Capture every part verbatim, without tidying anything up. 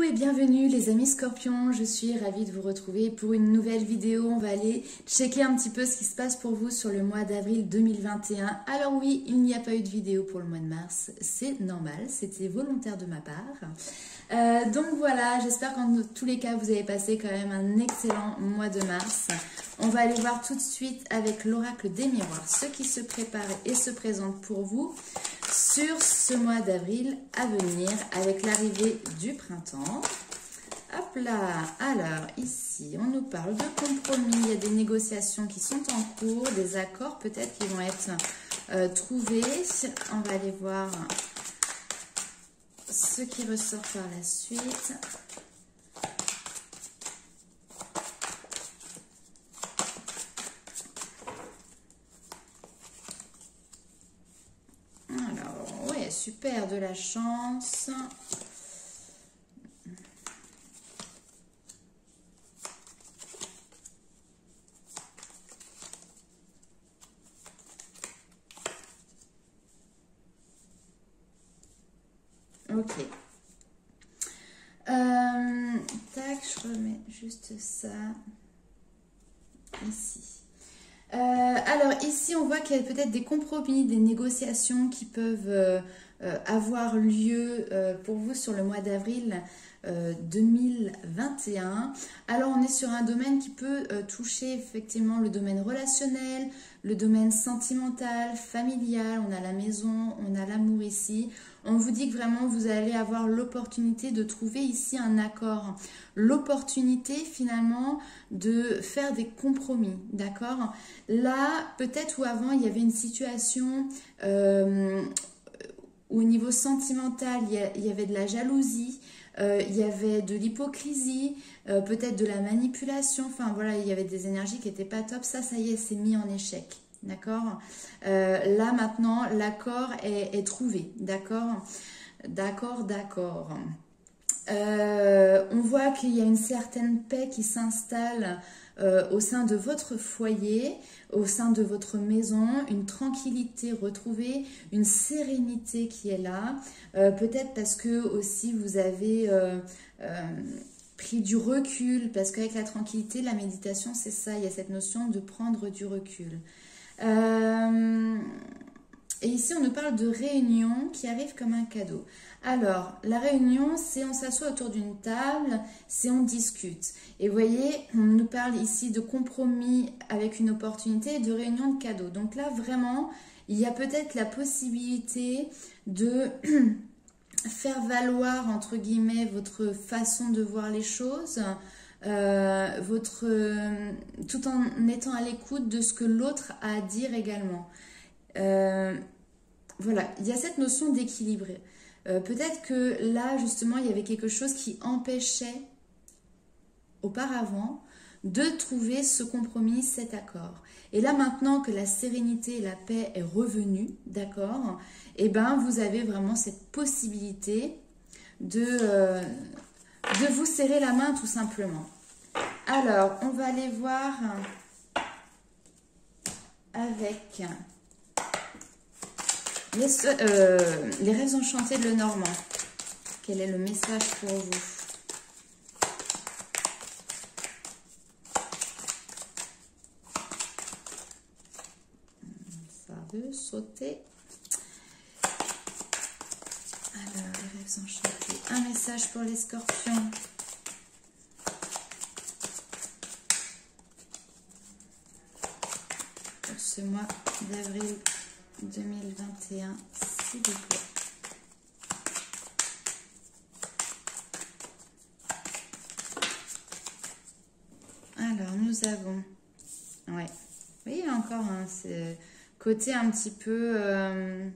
et bienvenue les amis scorpions, je suis ravie de vous retrouver pour une nouvelle vidéo. On va aller checker un petit peu ce qui se passe pour vous sur le mois d'avril deux mille vingt et un. Alors oui, il n'y a pas eu de vidéo pour le mois de mars, c'est normal, c'était volontaire de ma part. Euh, donc voilà, j'espère qu'en tous les cas vous avez passé quand même un excellent mois de mars. On va aller voir tout de suite avec l'oracle des miroirs ce qui se prépare et se présente pour vous sur ce mois d'avril à venir avec l'arrivée du printemps. Hop là, alors ici on nous parle de compromis, il y a des négociations qui sont en cours, des accords peut-être qui vont être euh, trouvés. On va aller voir ce qui ressort par la suite. Alors, ouais, super, de la chance. Ok. Euh, tac, je remets juste ça ici. Euh, alors ici, on voit qu'il y a peut-être des compromis, des négociations qui peuvent euh, euh, avoir lieu euh, pour vous sur le mois d'avril euh, deux mille vingt et un. Alors on est sur un domaine qui peut euh, toucher effectivement le domaine relationnel, le domaine sentimental, familial. On a la maison, on a l'amour ici. On vous dit que vraiment vous allez avoir l'opportunité de trouver ici un accord. L'opportunité finalement de faire des compromis, d'accord? Là, peut-être où avant il y avait une situation euh, où au niveau sentimental il y, a, il y avait de la jalousie, euh, il y avait de l'hypocrisie, euh, peut-être de la manipulation, enfin voilà, il y avait des énergies qui n'étaient pas top. Ça, ça y est, c'est mis en échec. D'accord, euh, là maintenant l'accord est, est trouvé, d'accord, d'accord, d'accord. Euh, on voit qu'il y a une certaine paix qui s'installe euh, au sein de votre foyer, au sein de votre maison, une tranquillité retrouvée, une sérénité qui est là, euh, peut-être parce que aussi vous avez euh, euh, pris du recul, parce qu'avec la tranquillité, la méditation c'est ça, il y a cette notion de prendre du recul. Euh, et ici, on nous parle de réunion qui arrive comme un cadeau. Alors, la réunion, c'est on s'assoit autour d'une table, c'est on discute. Et vous voyez, on nous parle ici de compromis avec une opportunité et de réunion de cadeaux. Donc là, vraiment, il y a peut-être la possibilité de faire valoir, entre guillemets, votre façon de voir les choses. Euh, votre, euh, tout en étant à l'écoute de ce que l'autre a à dire également. Euh, voilà, il y a cette notion d'équilibre. Euh, peut-être que là, justement, il y avait quelque chose qui empêchait auparavant de trouver ce compromis, cet accord. Et là, maintenant que la sérénité et la paix est revenue, d'accord, et eh ben, vous avez vraiment cette possibilité de... Euh, de vous serrer la main tout simplement. Alors, on va aller voir avec les, euh, les rêves enchantés de Lenormand. Quel est le message pour vous? Ça veut sauter. Alors, les rêves enchantés. Un message pour les scorpions. Pour ce mois d'avril deux mille vingt et un, s'il vous plaît. Alors, nous avons... Ouais. Vous voyez encore, hein, c'est côté un petit peu... Euh,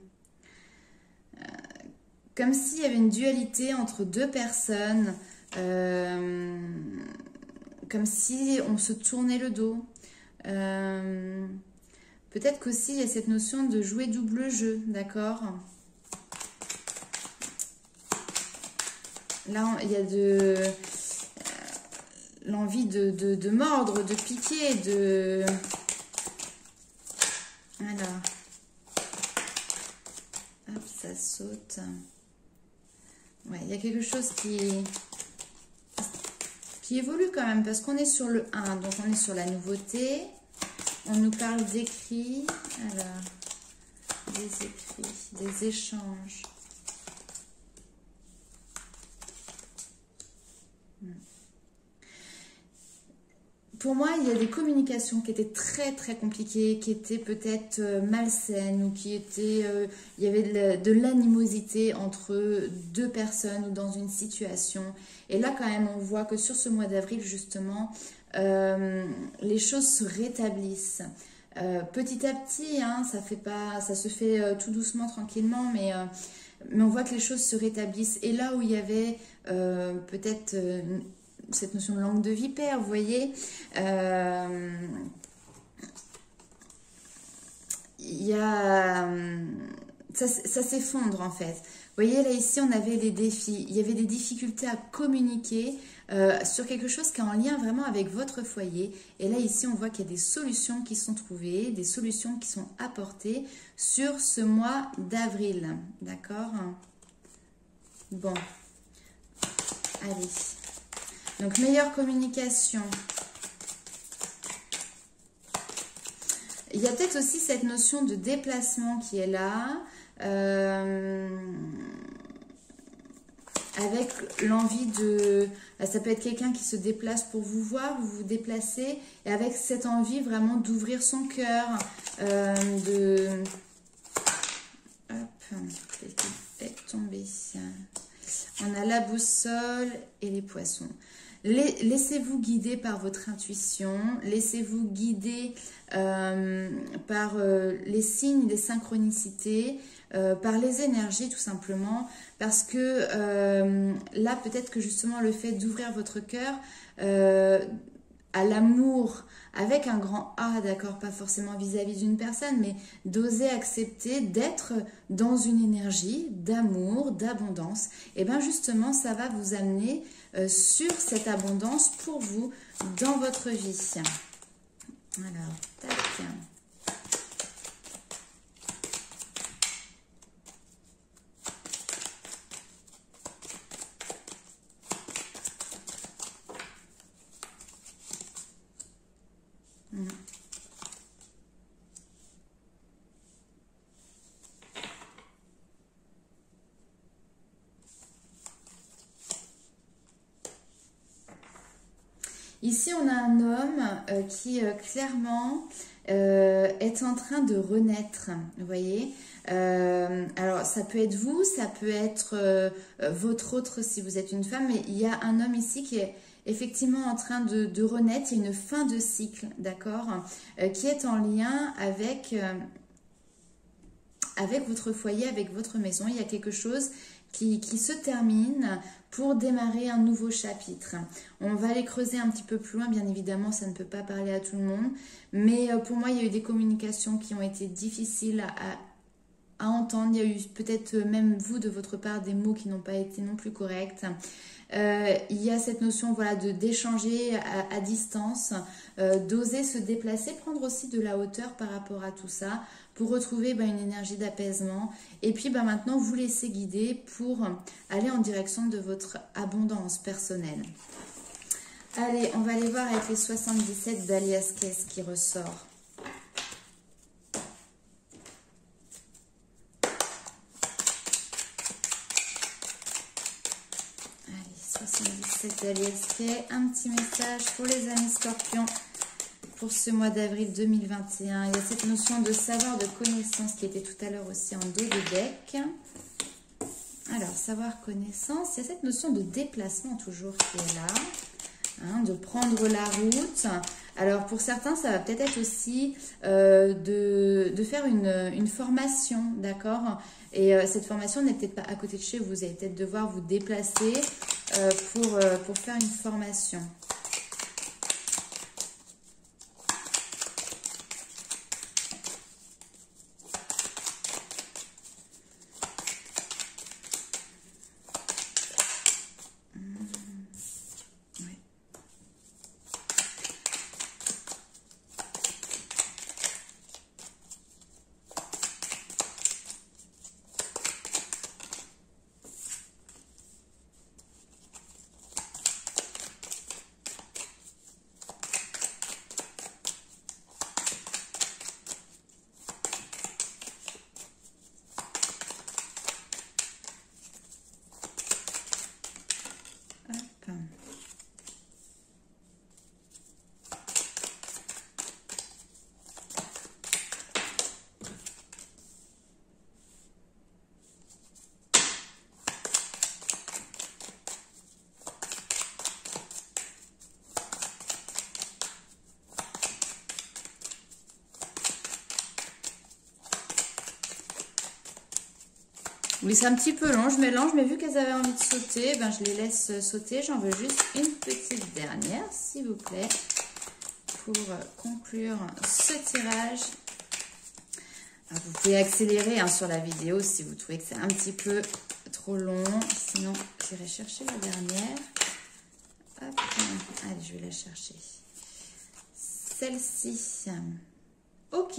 comme s'il y avait une dualité entre deux personnes, euh, comme si on se tournait le dos. Euh, Peut-être qu'aussi il y a cette notion de jouer double jeu, d'accord? Là, il y a de euh, l'envie de, de, de mordre, de piquer, de... Voilà. Hop, ça saute. Ouais, il y a quelque chose qui, qui évolue quand même, parce qu'on est sur le un, donc on est sur la nouveauté. On nous parle d'écrits, alors, des écrits, des échanges. Pour moi, il y a des communications qui étaient très très compliquées, qui étaient peut-être euh, malsaines ou qui étaient, euh, il y avait de l'animosité entre deux personnes ou dans une situation. Et là, quand même, on voit que sur ce mois d'avril, justement, euh, les choses se rétablissent. Euh, petit à petit, hein, ça fait pas, ça se fait euh, tout doucement, tranquillement, mais euh, mais on voit que les choses se rétablissent. Et là où il y avait euh, peut-être euh, cette notion de langue de vipère, vous voyez, euh, il y a, ça, ça s'effondre en fait. Vous voyez, là ici, on avait les défis. Il y avait des difficultés à communiquer euh, sur quelque chose qui est en lien vraiment avec votre foyer. Et là, ici, on voit qu'il y a des solutions qui sont trouvées, des solutions qui sont apportées sur ce mois d'avril. D'accord? Bon. Allez. Donc, meilleure communication. Il y a peut-être aussi cette notion de déplacement qui est là. Euh, avec l'envie de... Ça peut être quelqu'un qui se déplace pour vous voir, vous vous déplacez, et avec cette envie vraiment d'ouvrir son cœur, euh, de... Hop, qu'est-ce qui fait tomber ça? On a la boussole et les poissons. Laissez-vous guider par votre intuition, laissez-vous guider euh, par euh, les signes, les synchronicités, euh, par les énergies tout simplement, parce que euh, là peut-être que justement le fait d'ouvrir votre cœur euh, à l'amour avec un grand A, d'accord, pas forcément vis-à-vis d'une personne, mais d'oser accepter d'être dans une énergie d'amour, d'abondance, et bien justement ça va vous amener euh, sur cette abondance pour vous dans votre vie. Alors, tac. Hmm. Ici, on a un homme euh, qui euh, clairement euh, est en train de renaître, vous voyez. Euh, alors, ça peut être vous, ça peut être euh, votre autre si vous êtes une femme, mais il y a un homme ici qui est effectivement en train de, de renaître. Il y a une fin de cycle, d'accord, euh, qui est en lien avec, euh, avec votre foyer, avec votre maison. Il y a quelque chose qui, qui se termine pour démarrer un nouveau chapitre. On va aller creuser un petit peu plus loin, bien évidemment, ça ne peut pas parler à tout le monde, mais pour moi, il y a eu des communications qui ont été difficiles à, à entendre. Il y a eu peut-être même vous, de votre part, des mots qui n'ont pas été non plus corrects. Euh, il y a cette notion voilà, de d'échanger à, à distance, euh, d'oser se déplacer, prendre aussi de la hauteur par rapport à tout ça, pour retrouver bah, une énergie d'apaisement. Et puis bah, maintenant, vous laissez guider pour aller en direction de votre abondance personnelle. Allez, on va aller voir avec les soixante-dix-sept d'Alias Keys qui ressort. soixante-dix-sept d'Alias Keys, un petit message pour les amis scorpions pour ce mois d'avril deux mille vingt et un. Il y a cette notion de savoir, de connaissance qui était tout à l'heure aussi en dos de deck. Alors, savoir, connaissance, il y a cette notion de déplacement toujours qui est là, hein, de prendre la route. Alors, pour certains, ça va peut-être être aussi euh, de, de faire une, une formation, d'accord? Et euh, cette formation n'est peut-être pas à côté de chez vous. Vous allez peut-être devoir vous déplacer euh, pour, euh, pour faire une formation. Oui, c'est un petit peu long, je mélange, mais vu qu'elles avaient envie de sauter, ben, je les laisse sauter. J'en veux juste une petite dernière, s'il vous plaît, pour conclure ce tirage. Alors, vous pouvez accélérer hein, sur la vidéo si vous trouvez que c'est un petit peu trop long. Sinon, j'irai chercher la dernière. Hop. Allez, je vais la chercher. Celle-ci. Ok.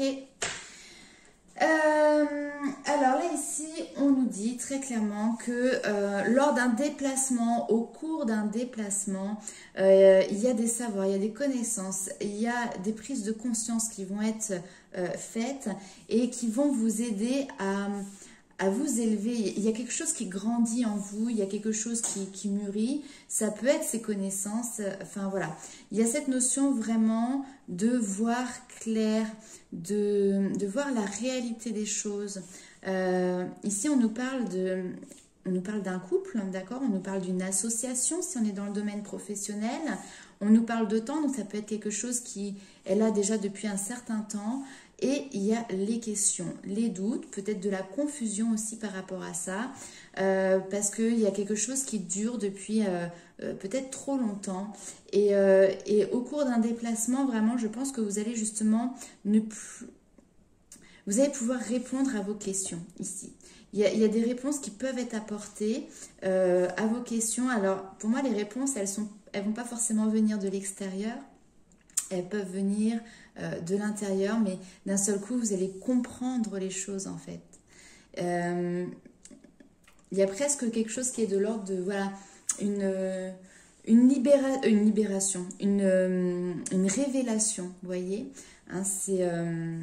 Euh, alors là ici on nous dit très clairement que euh, lors d'un déplacement, au cours d'un déplacement, euh, il y a des savoirs, il y a des connaissances, il y a des prises de conscience qui vont être euh, faites et qui vont vous aider à, à vous élever. Il y a quelque chose qui grandit en vous, il y a quelque chose qui, qui mûrit, ça peut être ces connaissances, enfin voilà. Il y a cette notion vraiment de voir clair, de, de voir la réalité des choses. Euh, ici, on nous parle de, on nous parle d'un couple, d'accord? On nous parle d'une association si on est dans le domaine professionnel. On nous parle de temps, donc ça peut être quelque chose qui est là déjà depuis un certain temps. Et il y a les questions, les doutes, peut-être de la confusion aussi par rapport à ça, euh, parce qu'il y a quelque chose qui dure depuis euh, euh, peut-être trop longtemps. Et, euh, et au cours d'un déplacement, vraiment, je pense que vous allez justement ne plus... Vous allez pouvoir répondre à vos questions ici. Il y a, il y a des réponses qui peuvent être apportées euh, à vos questions. Alors, pour moi, les réponses, elles sont, elles vont pas forcément venir de l'extérieur. Elles peuvent venir euh, de l'intérieur, mais d'un seul coup, vous allez comprendre les choses, en fait. Euh, il y a presque quelque chose qui est de l'ordre de, voilà, une, une, libéra une libération, une, une révélation, vous voyez, hein, c'est... Euh,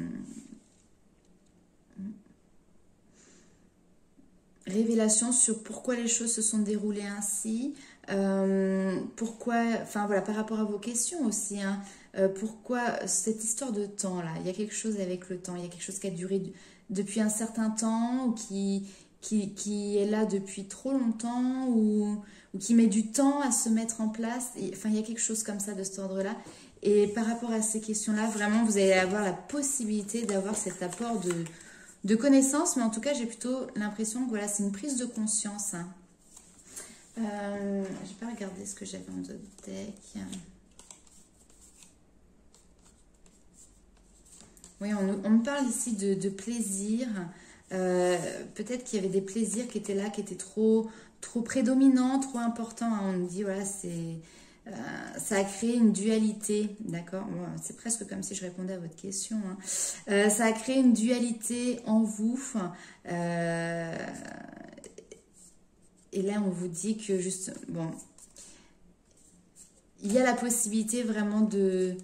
révélation sur pourquoi les choses se sont déroulées ainsi, euh, pourquoi, enfin voilà, par rapport à vos questions aussi, hein, euh, pourquoi cette histoire de temps là, il y a quelque chose avec le temps, il y a quelque chose qui a duré du, depuis un certain temps ou qui, qui, qui est là depuis trop longtemps ou, ou qui met du temps à se mettre en place, et, enfin il y a quelque chose comme ça de cet ordre-là. Et par rapport à ces questions-là, vraiment vous allez avoir la possibilité d'avoir cet apport de de connaissances, mais en tout cas, j'ai plutôt l'impression que voilà, c'est une prise de conscience. Hein. Euh, je vais pas regarder ce que j'avais en d'autres decks. Oui, on, on me parle ici de, de plaisir. Euh, Peut-être qu'il y avait des plaisirs qui étaient là, qui étaient trop, trop prédominants, trop importants. Hein. On me dit, voilà, c'est... Euh, ça a créé une dualité, d'accord? Bon, c'est presque comme si je répondais à votre question. Hein. Euh, ça a créé une dualité en vous. Euh, et là, on vous dit que juste, bon, il y a la possibilité vraiment de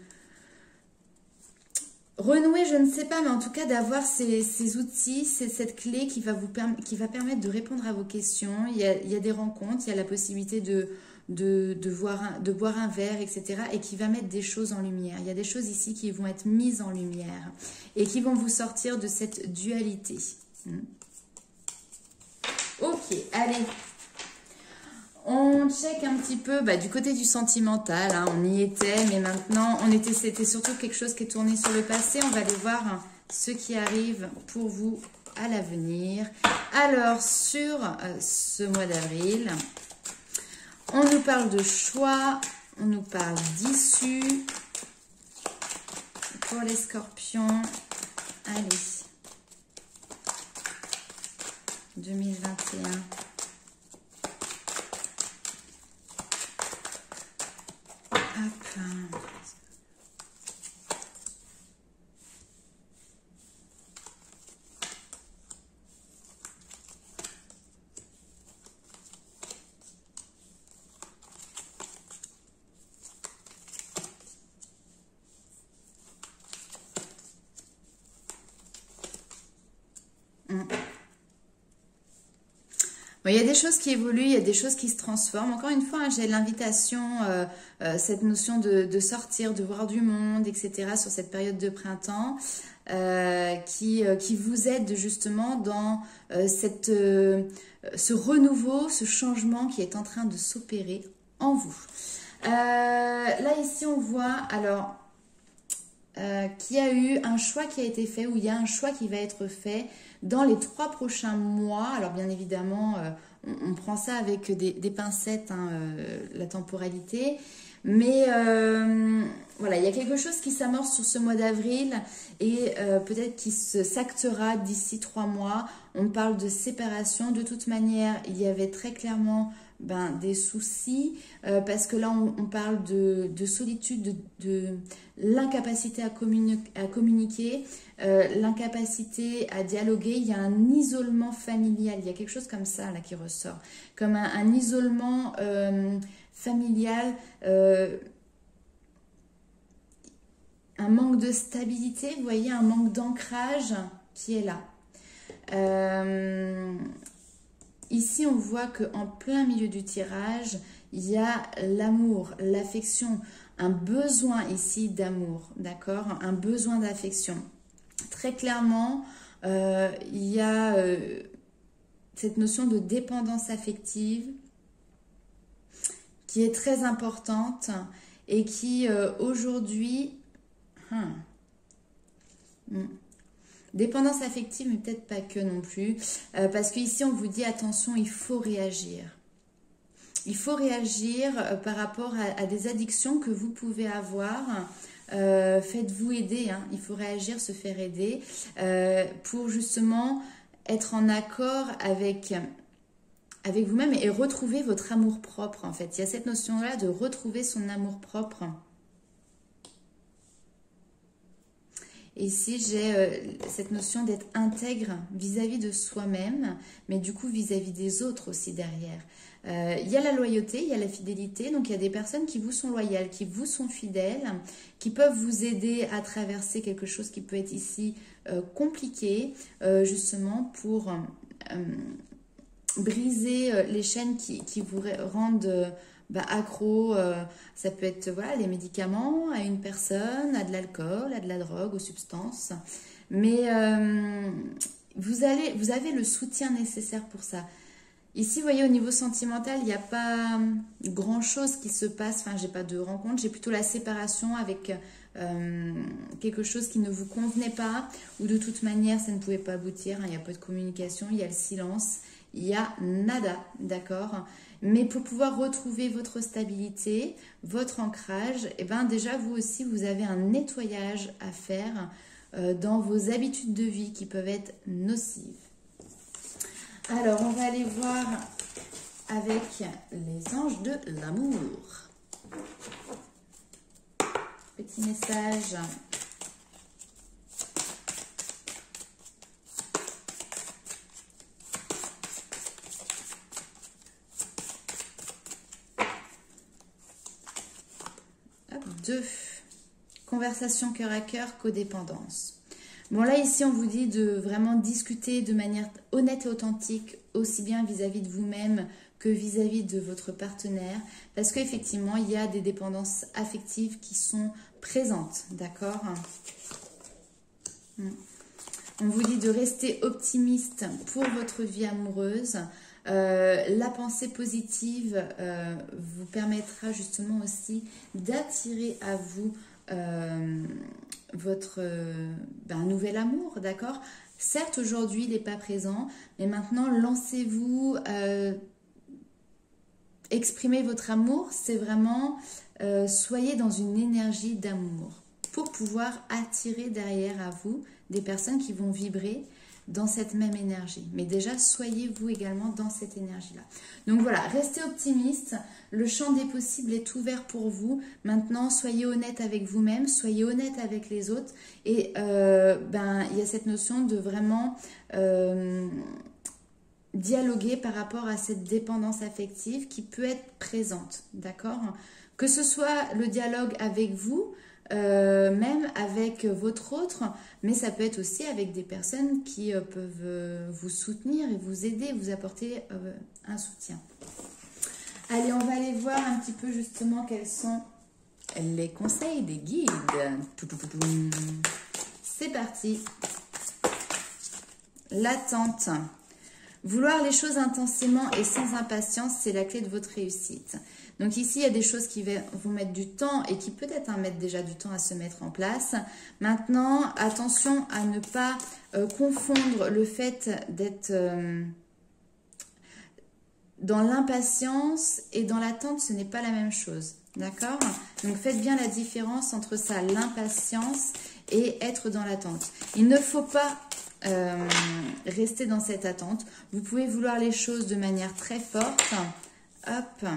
renouer, je ne sais pas, mais en tout cas d'avoir ces, ces outils, cette clé qui va vous qui va permettre de répondre à vos questions. Il y a, il y a des rencontres, il y a la possibilité de De, de, voir un, de boire un verre, et cetera. Et qui va mettre des choses en lumière. Il y a des choses ici qui vont être mises en lumière et qui vont vous sortir de cette dualité. Hmm. Ok, allez. On check un petit peu bah, du côté du sentimental. Hein, on y était, mais maintenant, on était, c'était surtout quelque chose qui est tourné sur le passé. On va aller voir hein, ce qui arrive pour vous à l'avenir. Alors, sur euh, ce mois d'avril... On nous parle de choix, on nous parle d'issue. Pour les scorpions, allez, deux mille vingt et un. Hop. Il y a des choses qui évoluent, il y a des choses qui se transforment. Encore une fois, hein, j'ai l'invitation, euh, euh, cette notion de, de sortir, de voir du monde, et cetera sur cette période de printemps euh, qui, euh, qui vous aide justement dans euh, cette, euh, ce renouveau, ce changement qui est en train de s'opérer en vous. Euh, là, ici, on voit alors euh, qu'il y a eu un choix qui a été fait ou il y a un choix qui va être fait dans les trois prochains mois. Alors bien évidemment, euh, on, on prend ça avec des, des pincettes, hein, euh, la temporalité. Mais euh, voilà, il y a quelque chose qui s'amorce sur ce mois d'avril et euh, peut-être qui se s'actera d'ici trois mois. On parle de séparation. De toute manière, il y avait très clairement ben, des soucis euh, parce que là, on, on parle de, de solitude, de, de l'incapacité à, communi à communiquer, euh, l'incapacité à dialoguer. Il y a un isolement familial. Il y a quelque chose comme ça là qui ressort, comme un, un isolement euh, familial, euh, un manque de stabilité, vous voyez, un manque d'ancrage qui est là. Euh, ici, on voit qu'en plein milieu du tirage, il y a l'amour, l'affection, un besoin ici d'amour, d'accord? Un besoin d'affection. Très clairement, euh, il y a euh, cette notion de dépendance affective qui est très importante et qui euh, aujourd'hui... Hmm, hmm. Dépendance affective, mais peut-être pas que non plus. Euh, parce qu'ici, on vous dit, attention, il faut réagir. Il faut réagir euh, par rapport à, à des addictions que vous pouvez avoir. Euh, Faites-vous aider. Hein. Il faut réagir, se faire aider euh, pour justement être en accord avec... avec vous-même et retrouver votre amour-propre, en fait. Il y a cette notion-là de retrouver son amour-propre. Et ici, j'ai euh, cette notion d'être intègre vis-à-vis de soi-même, mais du coup vis-à-vis des autres aussi derrière. Euh, il y a la loyauté, il y a la fidélité, donc il y a des personnes qui vous sont loyales, qui vous sont fidèles, qui peuvent vous aider à traverser quelque chose qui peut être ici euh, compliqué, euh, justement pour... Euh, briser euh, les chaînes qui, qui vous rendent euh, bah, accro. Euh, ça peut être voilà, les médicaments à une personne, à de l'alcool, à de la drogue, aux substances. Mais euh, vous, allez, vous avez le soutien nécessaire pour ça. Ici, vous voyez, au niveau sentimental, il n'y a pas grand-chose qui se passe. Enfin, j'ai pas de rencontre. J'ai plutôt la séparation avec euh, quelque chose qui ne vous convenait pas. Ou de toute manière, ça ne pouvait pas aboutir. Hein. Il n'y a pas de communication, il y a le silence. Il y a nada, d'accord? Mais pour pouvoir retrouver votre stabilité, votre ancrage, et ben déjà, vous aussi, vous avez un nettoyage à faire euh, dans vos habitudes de vie qui peuvent être nocives. Alors, on va aller voir avec les anges de l'amour. Petit message. Hop, deux. Conversation cœur à cœur, codépendance. Bon, là, ici, on vous dit de vraiment discuter de manière honnête et authentique, aussi bien vis-à-vis de vous-même que vis-à-vis de votre partenaire, parce qu'effectivement, il y a des dépendances affectives qui sont présentes, d'accord? On vous dit de rester optimiste pour votre vie amoureuse. Euh, la pensée positive euh, vous permettra justement aussi d'attirer à vous euh, votre euh, ben, nouvel amour, d'accord? Certes, aujourd'hui, il n'est pas présent, mais maintenant, lancez-vous, euh, exprimez votre amour, c'est vraiment, euh, soyez dans une énergie d'amour pour pouvoir attirer derrière à vous des personnes qui vont vibrer dans cette même énergie. Mais déjà, soyez vous également dans cette énergie-là. Donc voilà, restez optimiste. Le champ des possibles est ouvert pour vous. Maintenant, soyez honnête avec vous-même, soyez honnête avec les autres. Et euh, ben, il y a cette notion de vraiment euh, dialoguer par rapport à cette dépendance affective qui peut être présente. D'accord? Que ce soit le dialogue avec vous, Euh, même avec votre autre, mais ça peut être aussi avec des personnes qui euh, peuvent euh, vous soutenir et vous aider, vous apporter euh, un soutien. Allez, on va aller voir un petit peu justement quels sont les conseils des guides. C'est parti. L'attente. Vouloir les choses intensément et sans impatience, c'est la clé de votre réussite. Donc ici, il y a des choses qui vont mettre du temps et qui peut-être hein, mettent déjà du temps à se mettre en place. Maintenant, attention à ne pas euh, confondre le fait d'être euh, dans l'impatience et dans l'attente, ce n'est pas la même chose. D'accord? Donc faites bien la différence entre ça, l'impatience et être dans l'attente. Il ne faut pas euh, rester dans cette attente. Vous pouvez vouloir les choses de manière très forte. Hop.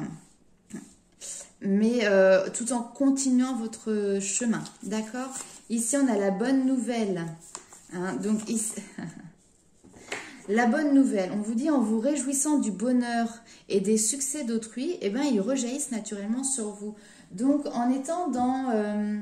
Mais euh, tout en continuant votre chemin, d'accord? Ici, on a la bonne nouvelle. Hein, donc, ici, la bonne nouvelle, on vous dit en vous réjouissant du bonheur et des succès d'autrui, eh ben, ils rejaillissent naturellement sur vous. Donc, en étant dans euh,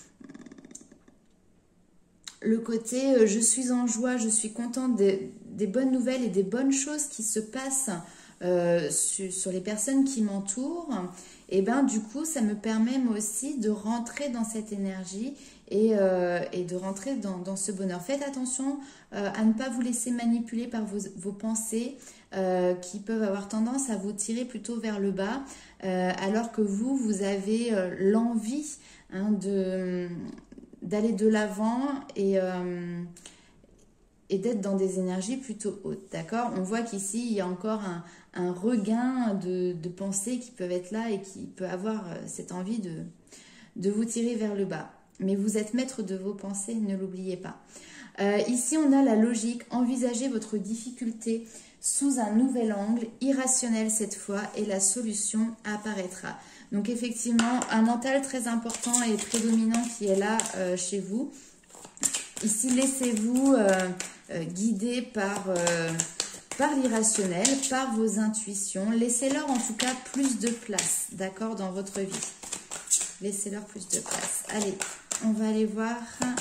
le côté euh, je suis en joie, je suis contente des, des bonnes nouvelles et des bonnes choses qui se passent euh, sur, sur les personnes qui m'entourent, et ben du coup ça me permet moi aussi de rentrer dans cette énergie et, euh, et de rentrer dans, dans ce bonheur. Faites attention euh, à ne pas vous laisser manipuler par vos, vos pensées euh, qui peuvent avoir tendance à vous tirer plutôt vers le bas euh, alors que vous, vous avez euh, l'envie hein, de, d'aller de l'avant et... Euh, et d'être dans des énergies plutôt hautes, d'accord? On voit qu'ici, il y a encore un, un regain de, de pensées qui peuvent être là et qui peut avoir cette envie de, de vous tirer vers le bas. Mais vous êtes maître de vos pensées, ne l'oubliez pas. Euh, ici, on a la logique. Envisagez votre difficulté sous un nouvel angle, irrationnel cette fois, et la solution apparaîtra. Donc effectivement, un mental très important et prédominant qui est là euh, chez vous. Ici, laissez-vous euh, euh, guider par, euh, par l'irrationnel, par vos intuitions. Laissez-leur en tout cas plus de place, d'accord, dans votre vie. Laissez-leur plus de place. Allez, on va aller voir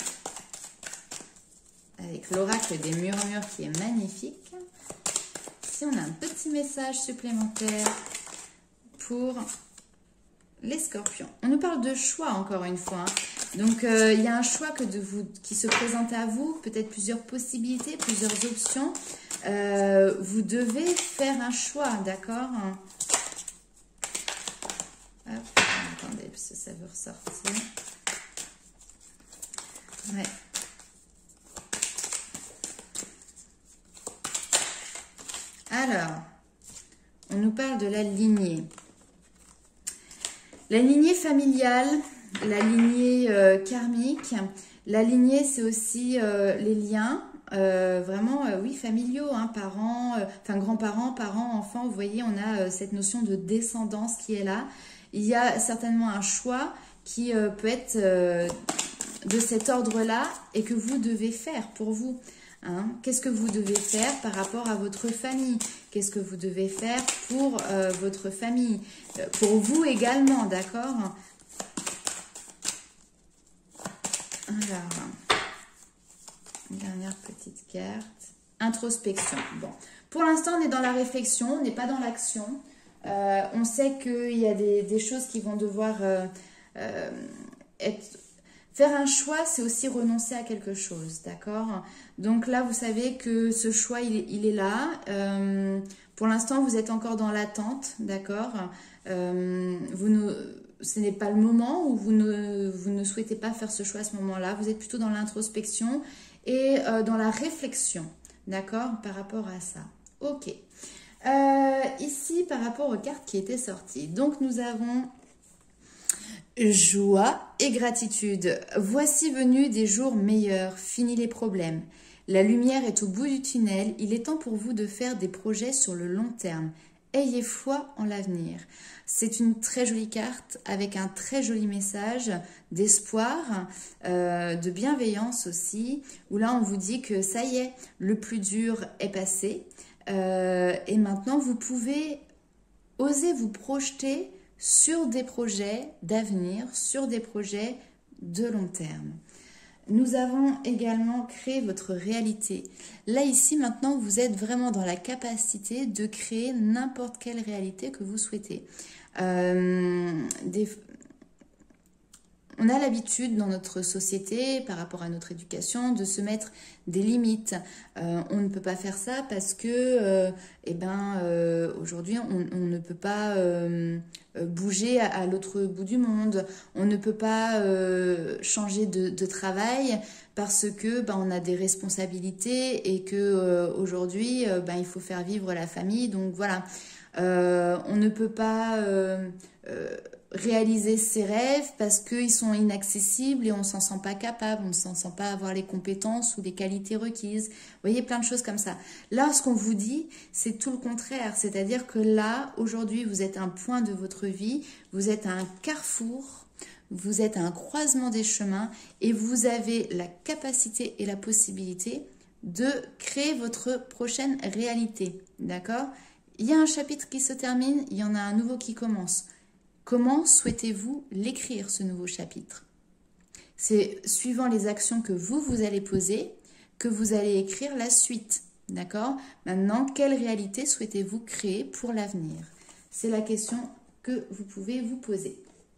avec l'oracle des murmures qui est magnifique. Ici, on a un petit message supplémentaire pour les scorpions. On nous parle de choix encore une fois. Hein. Donc, euh, il y a un choix que de vous, qui se présente à vous, peut-être plusieurs possibilités, plusieurs options. Euh, vous devez faire un choix, d'accord? Attendez, parce que ça veut ressortir. Ouais. Alors, on nous parle de la lignée. La lignée familiale, la lignée euh, karmique, la lignée c'est aussi euh, les liens, euh, vraiment euh, oui familiaux, hein, parents, euh, enfin grands-parents, parents, enfants, vous voyez on a euh, cette notion de descendance qui est là. Il y a certainement un choix qui euh, peut être euh, de cet ordre-là et que vous devez faire pour vous. Hein. Qu'est-ce que vous devez faire par rapport à votre famille? Qu'est-ce que vous devez faire pour euh, votre famille? euh, Pour vous également, d'accord? Alors, une dernière petite carte. Introspection. Bon, pour l'instant, on est dans la réflexion, on n'est pas dans l'action. Euh, on sait qu'il y a des, des choses qui vont devoir euh, euh, être... Faire un choix, c'est aussi renoncer à quelque chose, d'accord? Donc là, vous savez que ce choix, il est, il est là. Euh, pour l'instant, vous êtes encore dans l'attente, d'accord? euh, Vous ne, ce n'est pas le moment où vous ne, vous ne souhaitez pas faire ce choix à ce moment-là. Vous êtes plutôt dans l'introspection et euh, dans la réflexion, d'accord? Par rapport à ça. Ok. Euh, ici, par rapport aux cartes qui étaient sorties. Donc, nous avons... Joie et gratitude. Voici venus des jours meilleurs, fini les problèmes. La lumière est au bout du tunnel, il est temps pour vous de faire des projets sur le long terme. Ayez foi en l'avenir. C'est une très jolie carte avec un très joli message d'espoir, euh, de bienveillance aussi, où là on vous dit que ça y est, le plus dur est passé euh, et maintenant vous pouvez oser vous projeter sur des projets d'avenir, sur des projets de long terme. Nous avons également créé votre réalité. Là, ici, maintenant, vous êtes vraiment dans la capacité de créer n'importe quelle réalité que vous souhaitez. Euh, des... on a l'habitude dans notre société, par rapport à notre éducation, de se mettre des limites. Euh, on ne peut pas faire ça parce que, euh, eh ben, euh, aujourd'hui, on, on ne peut pas euh, bouger à, à l'autre bout du monde. On ne peut pas euh, changer de, de travail parce que ben, on a des responsabilités et que euh, aujourd'hui, euh, ben, il faut faire vivre la famille. Donc voilà, euh, on ne peut pas euh, euh, réaliser ses rêves parce qu'ils sont inaccessibles et on ne s'en sent pas capable, on ne s'en sent pas avoir les compétences ou les qualités requises. Vous voyez, plein de choses comme ça. Là, ce qu'on vous dit, c'est tout le contraire. C'est-à-dire que là, aujourd'hui, vous êtes à un point de votre vie, vous êtes à un carrefour, vous êtes à un croisement des chemins et vous avez la capacité et la possibilité de créer votre prochaine réalité. D'accord ? Il y a un chapitre qui se termine, il y en a un nouveau qui commence. Comment souhaitez-vous l'écrire, ce nouveau chapitre? C'est suivant les actions que vous, vous allez poser, que vous allez écrire la suite. D'accord? Maintenant, quelle réalité souhaitez-vous créer pour l'avenir? C'est la question que vous pouvez vous poser.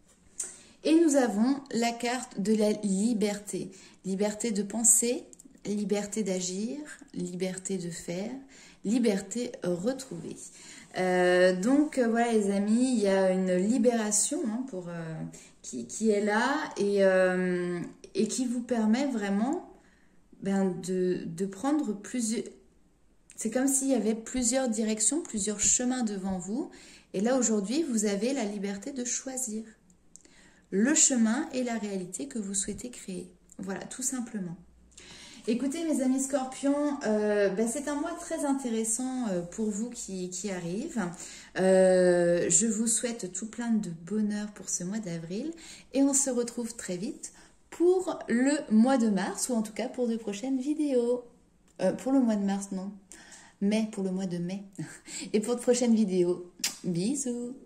Et nous avons la carte de la liberté. Liberté de penser, liberté d'agir, liberté de faire, liberté retrouvée. Euh, donc euh, voilà les amis, il y a une libération hein, pour, euh, qui, qui est là et, euh, et qui vous permet vraiment ben, de, de prendre plusieurs... C'est comme s'il y avait plusieurs directions, plusieurs chemins devant vous. Et là aujourd'hui, vous avez la liberté de choisir le chemin et la réalité que vous souhaitez créer. Voilà, tout simplement. Écoutez mes amis scorpions, euh, ben c'est un mois très intéressant euh, pour vous qui, qui arrive. Euh, je vous souhaite tout plein de bonheur pour ce mois d'avril et on se retrouve très vite pour le mois de mars ou en tout cas pour de prochaines vidéos. Euh, pour le mois de mars, non, mais pour le mois de mai et pour de prochaines vidéos. Bisous.